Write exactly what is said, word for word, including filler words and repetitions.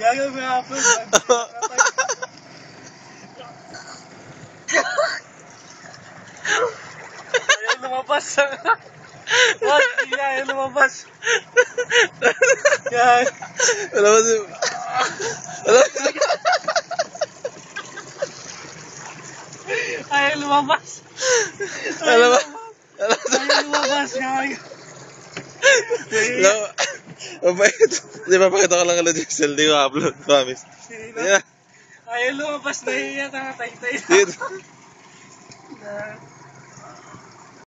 Gagawin mo upload. Ayaw lumabas. What? Hindi na ayaw lumabas. Yan. Wala ba si... Wala ba si... Ayaw lumabas. Wala ba? Ayaw lumabas. Ayaw. Wala ba? Mabait. Hindi, papakita ko lang kala Jessel. Hindi ko upload. Promise. Sino? Yeah. Ayaw lumabas. Nahiya. Tangatay-tay. Dito. Na.